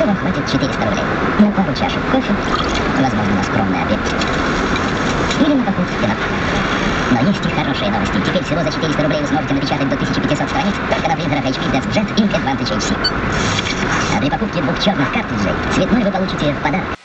Итого вам хватит 400 рублей. На пару чашек кофе, возможно, на скромный обед. Или на покупки напитка. Но есть и хорошие новости. Теперь всего за 400 рублей вы сможете напечатать до 1500 страниц только на принтерах HP DeskJet Ink Advantage HC. А при покупке 2 черных картриджей цветной вы получите в подарок.